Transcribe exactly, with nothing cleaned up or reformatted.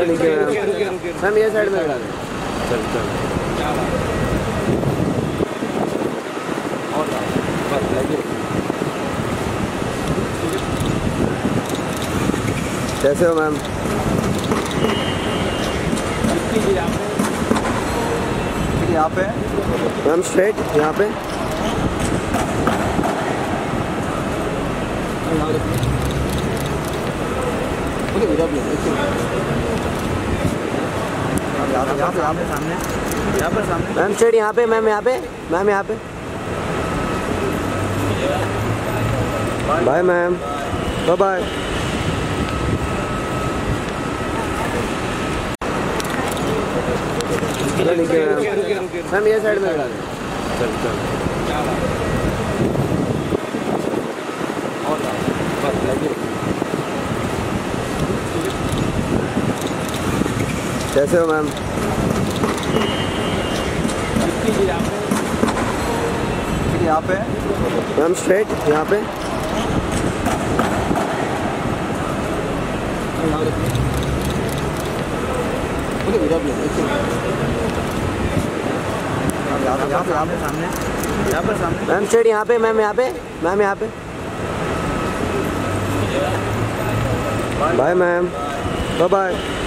नीचे ma'am ma'am ये side में खड़ा है। चल चल कैसे हो मैम? यहाँ पे मैम स्ट्रेट यहाँ पे। यहाँ पे यहाँ पे सामने यहाँ पर सामने मैम स्ट्रेट यहाँ पे। मैम यहाँ पे मैम यहाँ पे। Bye ma'am, bye bye. Ma'am ये साइड में खड़ा है। चल चल कैसे हो मैम? यहाँ पे मैम स्ट्रेट यहाँ पे। यहाँ पे यहाँ पे सामने यहाँ पर सामने मैम स्ट्रेट यहाँ पे। मैम यहाँ पे मैम यहाँ पे। Bye ma'am, bye bye.